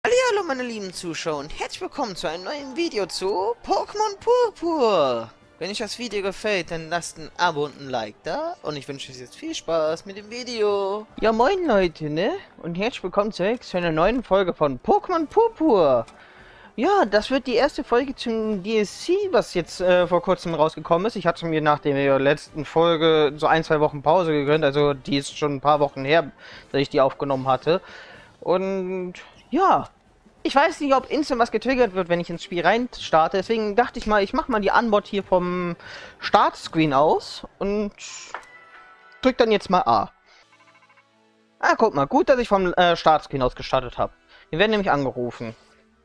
Hallo meine lieben Zuschauer und herzlich willkommen zu einem neuen Video zu Pokémon Purpur. Wenn euch das Video gefällt, dann lasst ein Abo und ein Like da und ich wünsche euch jetzt viel Spaß mit dem Video. Ja moin Leute, ne? Und herzlich willkommen zurück zu einer neuen Folge von Pokémon Purpur. Ja, das wird die erste Folge zum DLC, was jetzt vor kurzem rausgekommen ist. Ich hatte mir nach der letzten Folge so 1-2 Wochen Pause gegönnt, also die ist schon ein paar Wochen her, dass ich die aufgenommen hatte. Und ja, ich weiß nicht, ob instant was getriggert wird, wenn ich ins Spiel rein starte. Deswegen dachte ich mal, ich mache mal die Unbot hier vom Startscreen aus und drück dann jetzt mal A. Ah, guck mal, gut, dass ich vom Startscreen aus gestartet habe. Wir werden nämlich angerufen.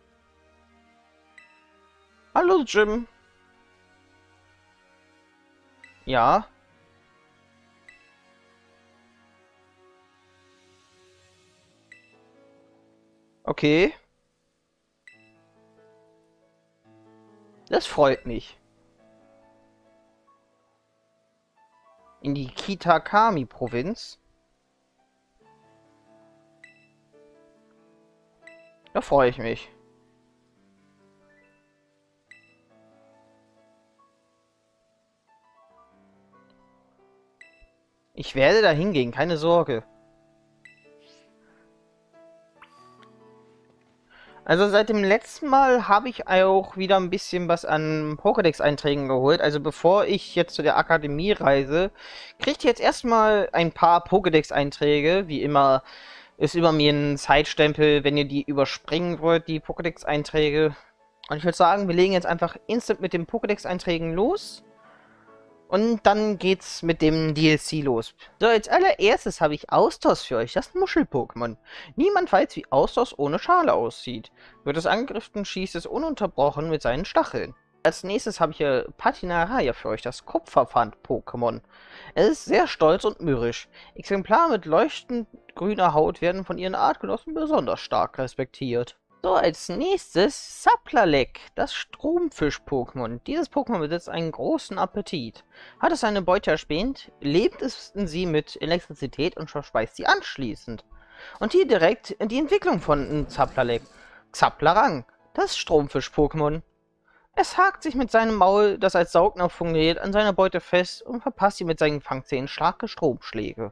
Hallo, Jim. Ja. Okay. Das freut mich. In die Kitakami-Provinz. Da freue ich mich. Ich werde da hingehen, keine Sorge. Also seit dem letzten Mal habe ich auch wieder ein bisschen was an Pokédex-Einträgen geholt. Also bevor ich jetzt zu der Akademie reise, kriegt ihr jetzt erstmal ein paar Pokédex-Einträge. Wie immer ist über mir ein Zeitstempel, wenn ihr die überspringen wollt, die Pokédex-Einträge. Und ich würde sagen, wir legen jetzt einfach instant mit den Pokédex-Einträgen los. Und dann geht's mit dem DLC los. So, als allererstes habe ich Austos für euch, das Muschel-Pokémon. Niemand weiß, wie Austos ohne Schale aussieht. Wird es angegriffen, schießt es ununterbrochen mit seinen Stacheln. Als nächstes habe ich hier Patinaraya für euch, das Kupferpfand-Pokémon. Es ist sehr stolz und mürrisch. Exemplare mit leuchtend grüner Haut werden von ihren Artgenossen besonders stark respektiert. So, als nächstes Saplalek, das Stromfisch-Pokémon. Dieses Pokémon besitzt einen großen Appetit. Hat es seine Beute erspäht, lebt es in sie mit Elektrizität und verspeist sie anschließend. Und hier direkt die Entwicklung von Saplalek. Xaplarang, das Stromfisch-Pokémon. Es hakt sich mit seinem Maul, das als Saugnapf fungiert, an seiner Beute fest und verpasst sie mit seinen Fangzähnen starke Stromschläge.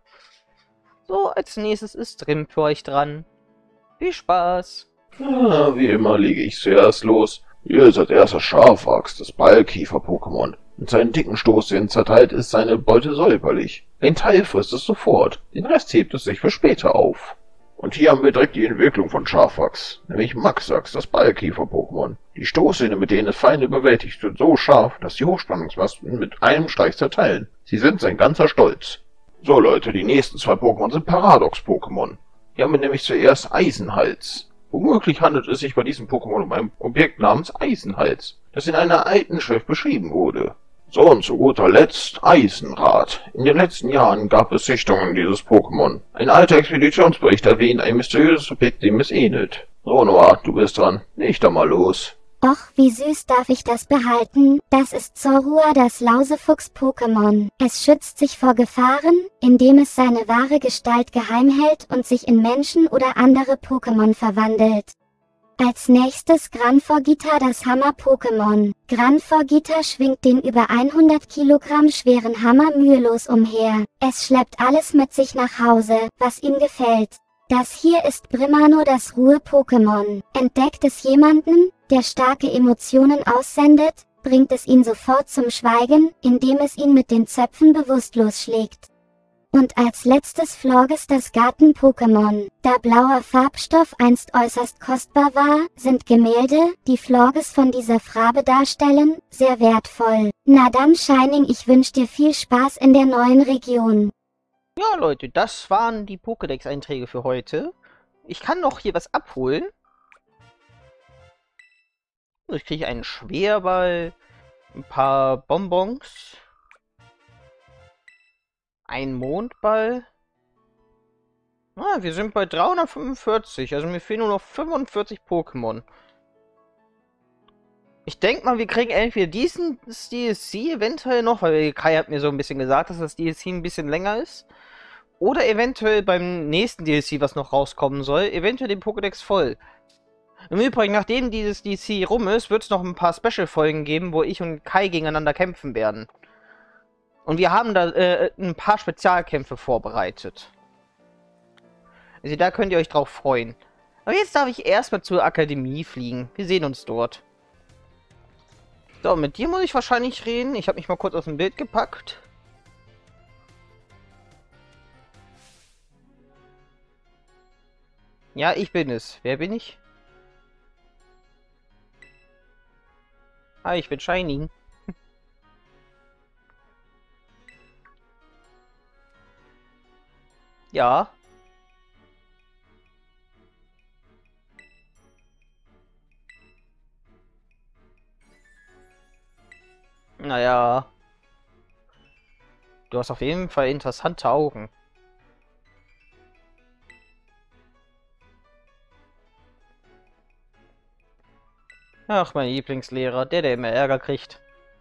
So, als nächstes ist Rim für euch dran. Viel Spaß! Wie immer lege ich zuerst los. Hier ist als erster Scharfachs, das Ballkäfer-Pokémon. Mit seinen dicken Stoßzähnen zerteilt ist seine Beute säuberlich. Ein Teil frisst es sofort, den Rest hebt es sich für später auf. Und hier haben wir direkt die Entwicklung von Scharfachs, nämlich Maxax, das Ballkäfer-Pokémon. Die Stoßzähne, mit denen es Feinde bewältigt, sind so scharf, dass die Hochspannungsmasten mit einem Streich zerteilen. Sie sind sein ganzer Stolz. So Leute, die nächsten zwei Pokémon sind Paradox-Pokémon. Hier haben wir nämlich zuerst Eisenhals. Womöglich handelt es sich bei diesem Pokémon um ein Objekt namens Eisenhals, das in einer alten Schrift beschrieben wurde. So, und zu guter Letzt Eisenrad. In den letzten Jahren gab es Sichtungen dieses Pokémon. Ein alter Expeditionsbericht erwähnt ein mysteriöses Objekt, dem es ähnelt. So, Noah, du bist dran. Leg da mal los. Och, wie süß darf ich das behalten? Das ist Zorua, das Lausefuchs-Pokémon. Es schützt sich vor Gefahren, indem es seine wahre Gestalt geheim hält und sich in Menschen oder andere Pokémon verwandelt. Als nächstes Granforgita, das Hammer-Pokémon. Granforgita schwingt den über 100 Kilogramm schweren Hammer mühelos umher. Es schleppt alles mit sich nach Hause, was ihm gefällt. Das hier ist Brimano, das Ruhe-Pokémon. Entdeckt es jemanden, der starke Emotionen aussendet, bringt es ihn sofort zum Schweigen, indem es ihn mit den Zöpfen bewusstlos schlägt. Und als letztes Florges, das Garten-Pokémon. Da blauer Farbstoff einst äußerst kostbar war, sind Gemälde, die Florges von dieser Farbe darstellen, sehr wertvoll. Na dann Shining, ich wünsche dir viel Spaß in der neuen Region. Ja, Leute, das waren die Pokédex-Einträge für heute. Ich kann noch hier was abholen. Ich kriege einen Schwerball, ein paar Bonbons, einen Mondball. Ah, wir sind bei 345, also mir fehlen nur noch 45 Pokémon. Ich denke mal, wir kriegen entweder diesen DLC eventuell noch, weil Kai hat mir so ein bisschen gesagt, dass das DLC ein bisschen länger ist. Oder eventuell beim nächsten DLC, was noch rauskommen soll, eventuell den Pokédex voll. Im Übrigen, nachdem dieses DC rum ist, wird es noch ein paar Special-Folgen geben, wo ich und Kai gegeneinander kämpfen werden. Und wir haben da ein paar Spezialkämpfe vorbereitet. Also da könnt ihr euch drauf freuen. Aber jetzt darf ich erstmal zur Akademie fliegen. Wir sehen uns dort. So, mit dir muss ich wahrscheinlich reden. Ich habe mich mal kurz aus dem Bild gepackt. Ja, ich bin es. Wer bin ich? Ah, ich bin Shining. Ja. Naja. Du hast auf jeden Fall interessante Augen. Ach, mein Lieblingslehrer, der immer Ärger kriegt.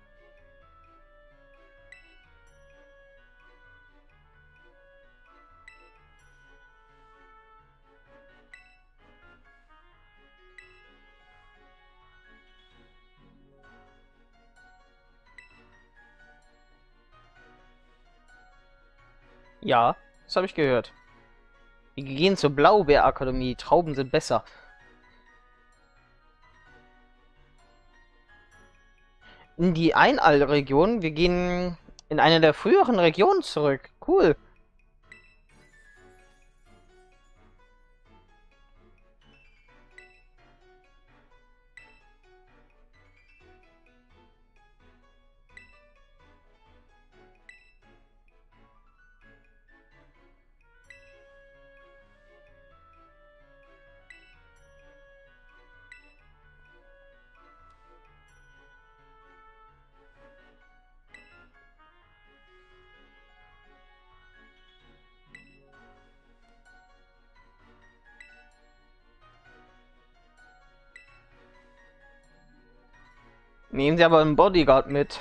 Ja, das habe ich gehört. Wir gehen zur Blaubeerakademie. Trauben sind besser. In die Einall-Region. Wir gehen in eine der früheren Regionen zurück. Cool. Nehmen Sie aber einen Bodyguard mit.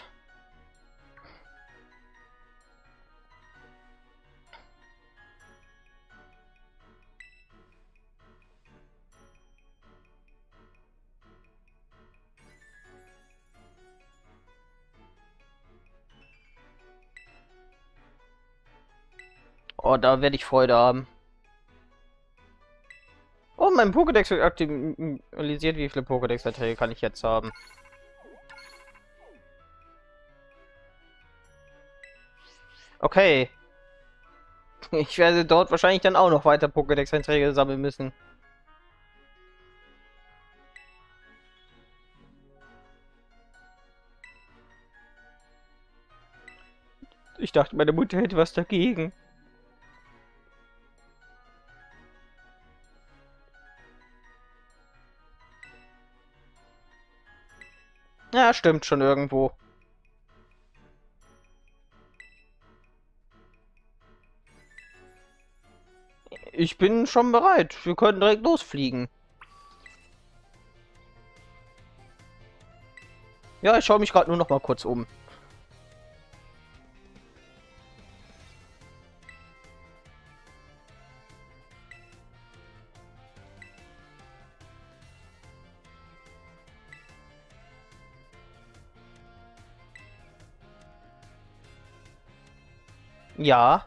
Oh, da werde ich Freude haben. Oh, mein Pokédex wird aktualisiert. Wie viele Pokédex-Verträge kann ich jetzt haben? Okay. Ich werde dort wahrscheinlich dann auch noch weiter Pokédex-Einträge sammeln müssen. Ich dachte, meine Mutter hätte was dagegen. Ja, stimmt schon irgendwo. Ich bin schon bereit. Wir können direkt losfliegen. Ja, ich schaue mich gerade nur noch mal kurz um. Ja.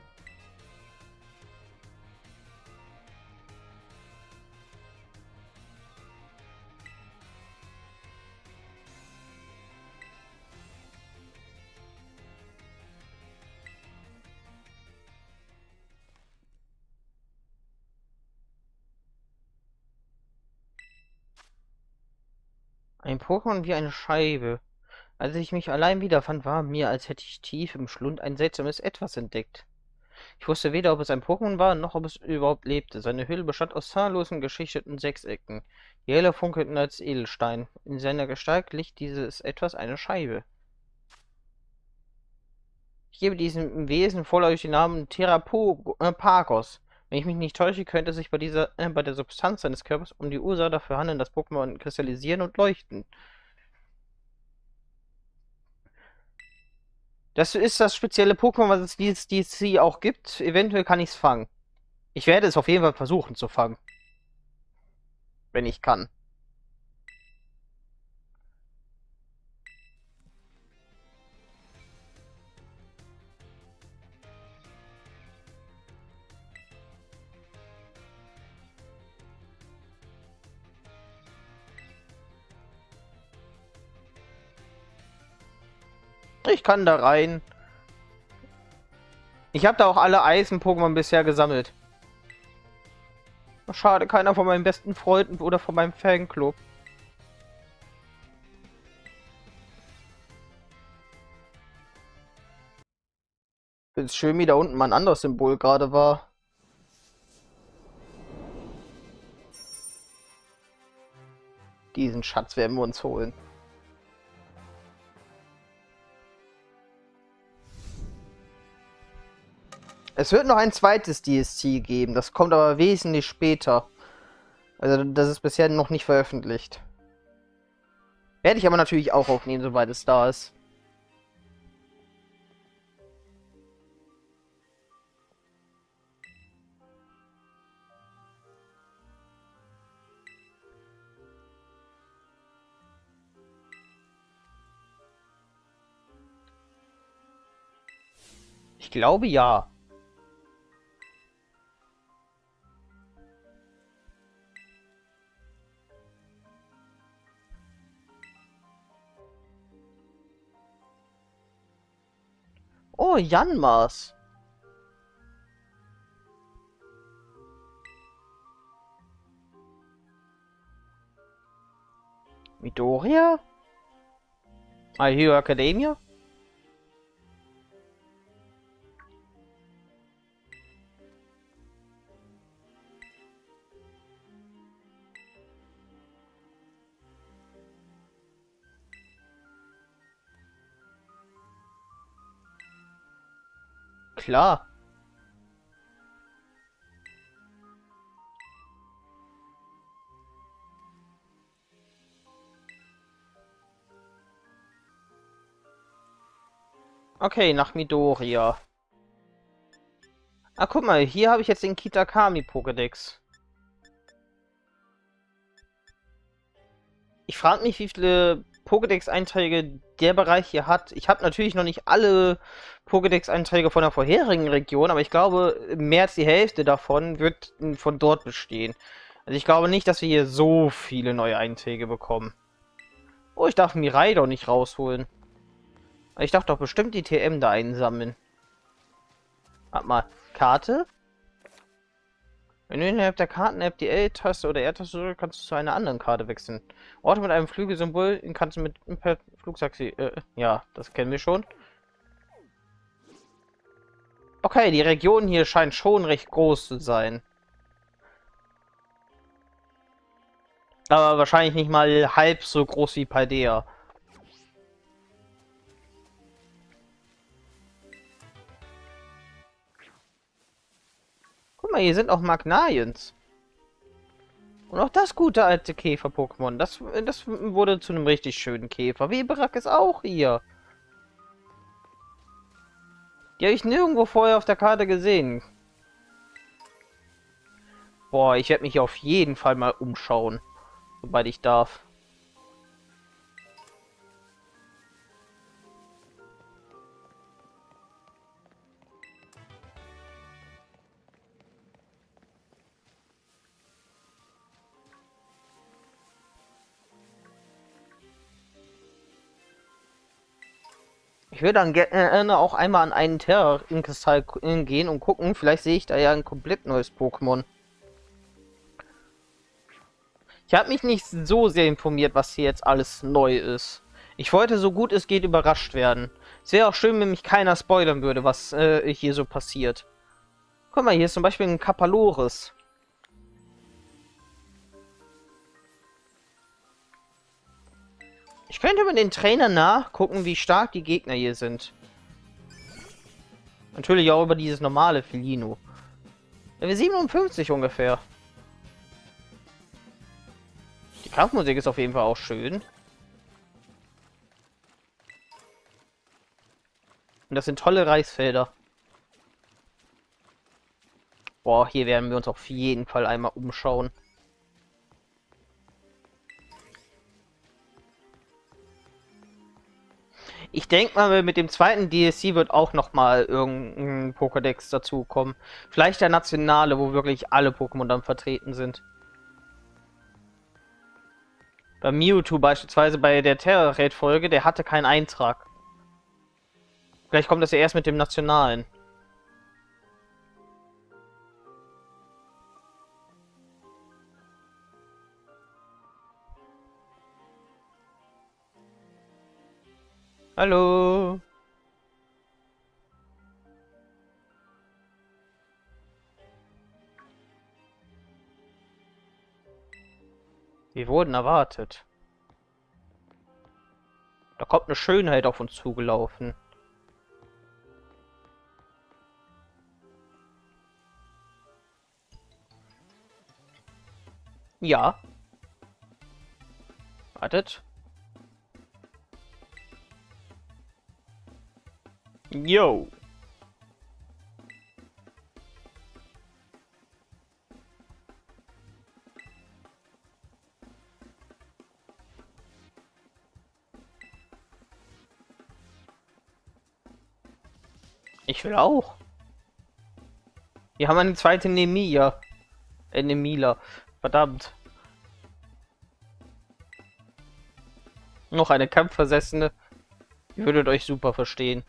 Ein Pokémon wie eine Scheibe. Als ich mich allein wiederfand, war mir, als hätte ich tief im Schlund ein seltsames Etwas entdeckt. Ich wusste weder, ob es ein Pokémon war, noch ob es überhaupt lebte. Seine Hülle bestand aus zahllosen geschichteten Sechsecken. Die heller funkelten als Edelstein. In seiner Gestalt glich dieses Etwas eine Scheibe. Ich gebe diesem Wesen vorläufig den Namen Therapagos. Wenn ich mich nicht täusche, könnte es sich bei der Substanz seines Körpers um die Ursache dafür handeln, dass Pokémon kristallisieren und leuchten. Das ist das spezielle Pokémon, was es dieses DC auch gibt. Eventuell kann ich es fangen. Ich werde es auf jeden Fall versuchen zu fangen. wenn ich kann. Ich kann da rein. Ich habe da auch alle Eisen-Pokémon bisher gesammelt. Schade, keiner von meinen besten Freunden oder von meinem Fanclub. Find's schön, wie da unten mal ein anderes Symbol gerade war. Diesen Schatz werden wir uns holen. Es wird noch ein zweites DST geben, das kommt aber wesentlich später. Also das ist bisher noch nicht veröffentlicht. Werde ich aber natürlich auch aufnehmen, sobald es da ist. Ich glaube ja. Oh, Janmas. Midoriya? My Hero Academia? Klar. Okay, nach Midoriya. Ah, guck mal, hier habe ich jetzt den Kitakami Pokédex. Ich frage mich, wie viele Pokédex-Einträge der Bereich hier hat. Ich habe natürlich noch nicht alle Pokédex-Einträge von der vorherigen Region, aber ich glaube, mehr als die Hälfte davon wird von dort bestehen. Also ich glaube nicht, dass wir hier so viele neue Einträge bekommen. Oh, ich darf Mirai doch nicht rausholen. Ich darf doch bestimmt die TM da einsammeln. Warte mal, Karte? Wenn du innerhalb der Karten-App die L-Taste oder R-Taste drückst, kannst du zu einer anderen Karte wechseln. Orte mit einem Flügelsymbol, den kannst du mit per Flugtaxi. Ja, das kennen wir schon. Okay, die Region hier scheint schon recht groß zu sein. Aber wahrscheinlich nicht mal halb so groß wie Paldea. Guck mal, hier sind auch Magnariens. Und auch das gute alte Käfer-Pokémon. Das wurde zu einem richtig schönen Käfer. Weberak ist auch hier. Die habe ich nirgendwo vorher auf der Karte gesehen. Boah, ich werde mich auf jeden Fall mal umschauen. Sobald ich darf. Ich würde dann gerne auch einmal an einen Terra-Kristall gehen und gucken. Vielleicht sehe ich da ja ein komplett neues Pokémon. Ich habe mich nicht so sehr informiert, was hier jetzt alles neu ist. Ich wollte so gut es geht überrascht werden. Es wäre auch schön, wenn mich keiner spoilern würde, was hier so passiert. Guck mal, hier ist zum Beispiel ein Kapaloris. Ich könnte mit den Trainern nachgucken, wie stark die Gegner hier sind. Natürlich auch über dieses normale Felino. Level 57 ungefähr. Die Kampfmusik ist auf jeden Fall auch schön. Und das sind tolle Reisfelder. Boah, hier werden wir uns auf jeden Fall einmal umschauen. Ich denke mal, mit dem zweiten DLC wird auch noch mal irgendein Pokédex dazukommen. Vielleicht der nationale, wo wirklich alle Pokémon dann vertreten sind. Bei Mewtwo beispielsweise bei der Terra-Raid-Folge, der hatte keinen Eintrag. Vielleicht kommt das ja erst mit dem nationalen. Hallo. Wir wurden erwartet. Da kommt eine Schönheit auf uns zugelaufen. Ja. Wartet. Yo. Ich will auch. Wir haben eine zweite Nemia. Nemila. Verdammt. Noch eine Kampfversessene. Ihr würdet euch super verstehen.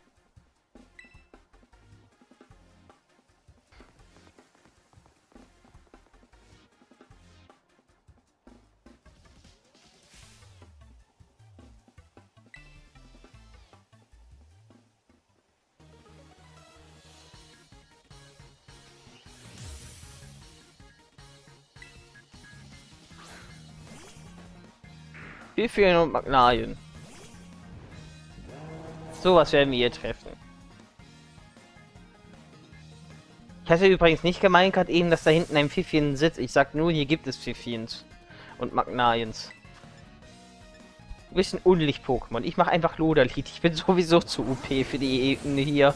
Pfiffian und Magnalien. Sowas werden wir hier treffen. Ich hatte übrigens nicht gemeint gerade eben, dass da hinten ein Pfiffien sitzt. Ich sag nur, hier gibt es Pfiffiens und Magnaliens. Ein bisschen Unlicht-Pokémon. Ich mache einfach Loderlied. Ich bin sowieso zu UP für die Ebene hier.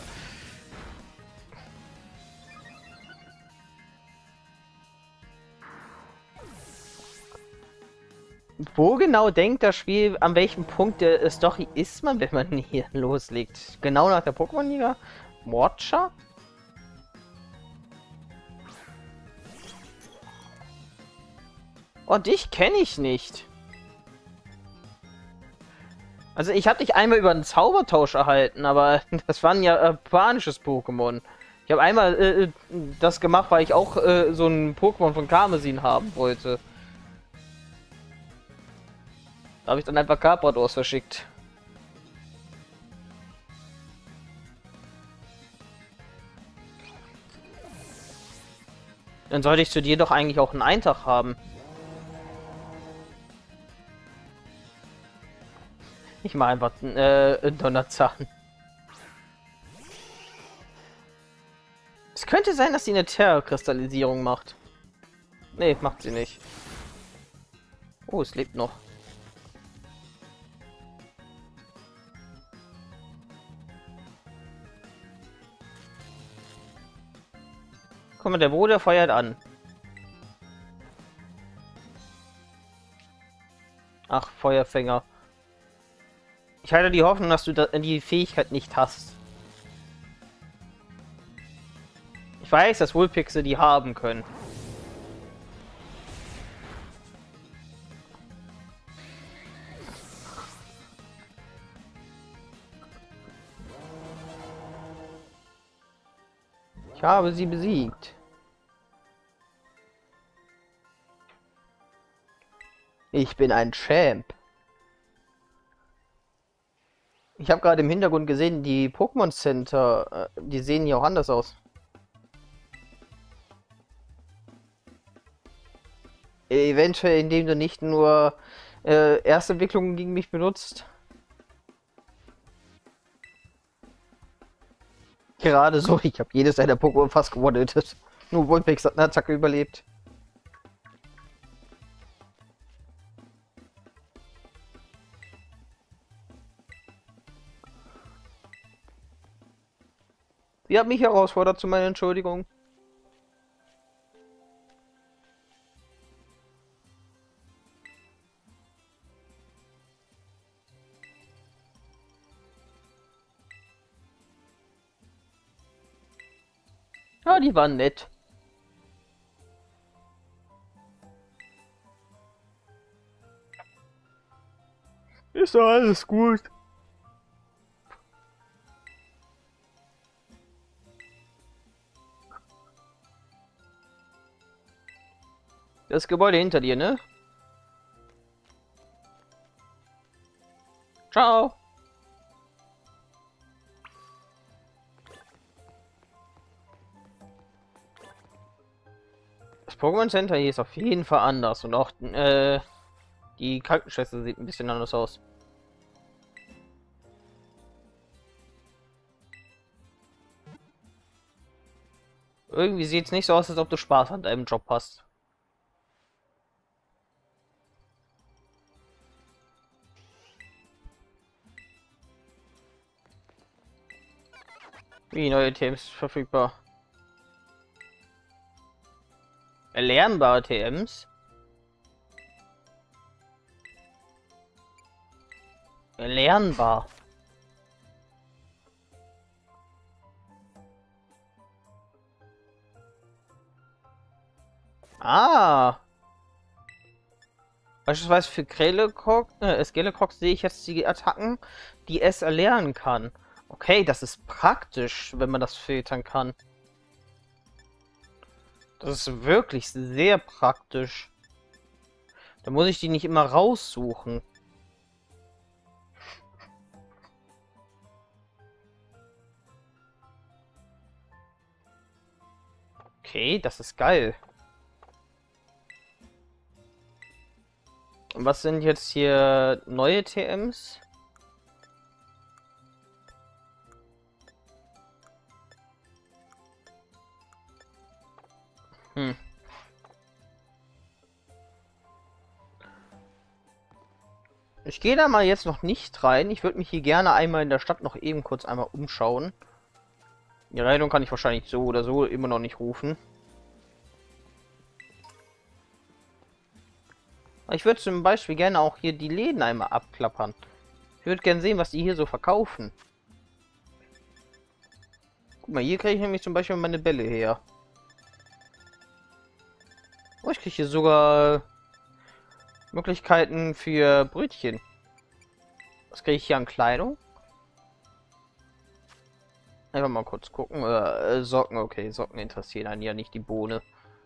Wo genau denkt das Spiel, an welchem Punkt der Story ist man, wenn man hier loslegt? Genau nach der Pokémon-Liga? Morcha? Oh, dich kenne ich nicht. Also ich habe dich einmal über einen Zaubertausch erhalten, aber das war ein japanisches Pokémon. Ich habe einmal das gemacht, weil ich auch so ein Pokémon von Karmesin haben wollte. Da habe ich dann einfach Carpadors verschickt. Dann sollte ich zu dir doch eigentlich auch einen Eintrag haben. Ich mache einfach Donnerzahn. Es könnte sein, dass sie eine Terra-Kristallisierung macht. Nee, macht sie nicht. Oh, es lebt noch. Guck mal, der Bruder feuert an. Ach, Feuerfänger. Ich halte die Hoffnung, dass du die Fähigkeit nicht hast. Ich weiß, dass Vulpixe die haben können. Ich habe sie besiegt. Ich bin ein Champ. Ich habe gerade im Hintergrund gesehen, die Pokémon Center, die sehen hier auch anders aus. Eventuell, indem du nicht nur Erstentwicklungen gegen mich benutzt. Gerade so, ich habe jedes deiner Pokémon fast gewonnen. Nur Vulpix hat eine Attacke überlebt. Sie hat mich herausfordert zu meiner Entschuldigung. Ja, die waren nett. Ist doch alles gut. Das Gebäude hinter dir, ne? Ciao. Das Pokémon Center hier ist auf jeden Fall anders und auch die Krankenschwester sieht ein bisschen anders aus. Irgendwie sieht es nicht so aus, als ob du Spaß an deinem Job hast. Wie neue TMs verfügbar? Erlernbare TMs? Erlernbar. Ah. Beispielsweise für Skelekrox sehe ich jetzt die Attacken, die es erlernen kann. Okay, das ist praktisch, wenn man das filtern kann. Das ist wirklich sehr praktisch. Da muss ich die nicht immer raussuchen. Okay, das ist geil. Und was sind jetzt hier neue TMs? Ich gehe da mal jetzt noch nicht rein. Ich würde mich hier gerne einmal in der Stadt noch eben kurz einmal umschauen. Die Rettung kann ich wahrscheinlich so oder so immer noch nicht rufen. Ich würde zum Beispiel gerne auch hier die Läden einmal abklappern. Ich würde gerne sehen, was die hier so verkaufen. Guck mal, hier kriege ich nämlich zum Beispiel meine Bälle her. Oh, ich kriege hier sogar Möglichkeiten für Brötchen. Was kriege ich hier an Kleidung? Einfach mal kurz gucken. Socken, okay. Socken interessieren einen ja nicht, die Bohne.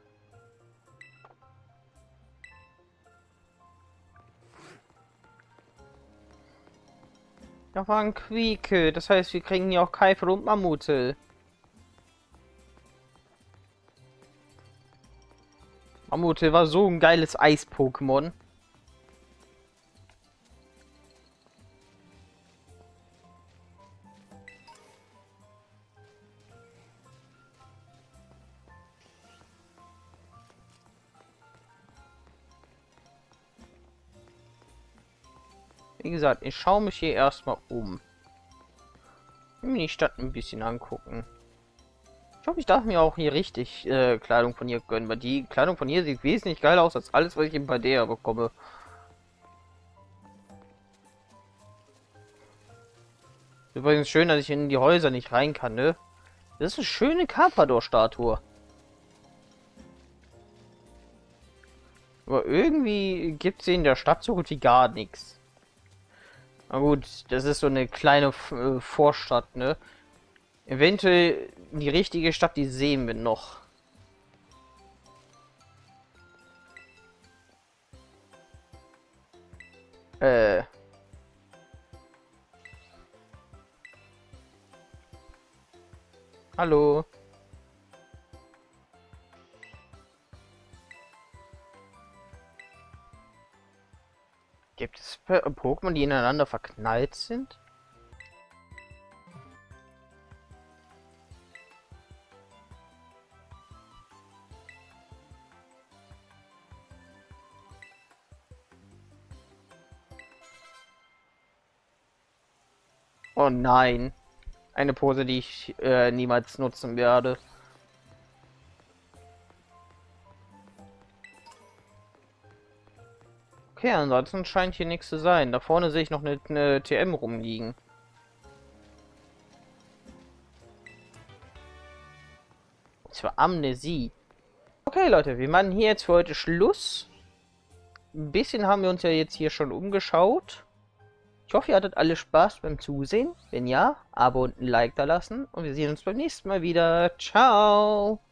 Da war ein Quieke. Das heißt, wir kriegen hier auch Keifer und Mammute. Mammute war so ein geiles Eis-Pokémon. Wie gesagt, ich schaue mich hier erstmal um. Ich will mir die Stadt ein bisschen angucken. Ich hoffe, ich darf mir auch hier richtig Kleidung von hier gönnen, weil die Kleidung von hier sieht wesentlich geiler aus als alles, was ich in Paldea bekomme. Übrigens schön, dass ich in die Häuser nicht rein kann, ne? Das ist eine schöne Carpador-Statue. Aber irgendwie gibt es in der Stadt so gut wie gar nichts. Na gut, das ist so eine kleine Vorstadt, ne? Eventuell die richtige Stadt, die sehen wir noch. Hallo. Gibt es Pokémon, die ineinander verknallt sind? Oh nein. Eine Pose, die ich niemals nutzen werde. Okay, ansonsten scheint hier nichts zu sein. Da vorne sehe ich noch eine TM rumliegen. zur Amnesie. Okay, Leute, wir machen hier jetzt für heute Schluss. Ein bisschen haben wir uns ja jetzt hier schon umgeschaut. Ich hoffe, ihr hattet alle Spaß beim Zusehen. Wenn ja, Abo und ein Like da lassen. Und wir sehen uns beim nächsten Mal wieder. Ciao!